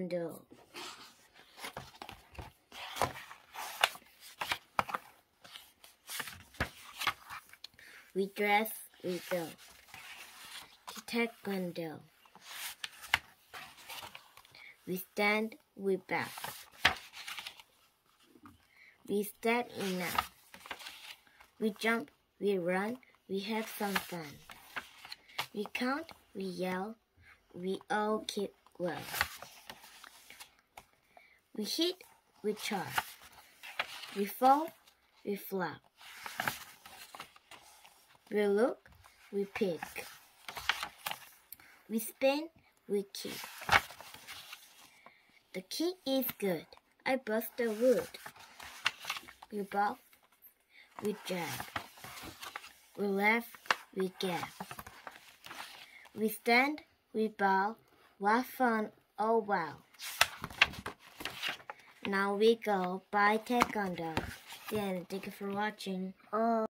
Kwon Do. We dress, we go to Tae Kwon Do. We stand, we bow. We stand enough. We jump, we run, we have some fun. We count, we yell, we all keep well. We hit, we charge. We fall, we flop. We look, we pick. We spin, we kick. The kick is good. I bust the wood. We bow, we jab. We laugh, we gap. We stand, we bow. What fun, oh wow. Now we go by Tae Kwon Do. Thank you for watching.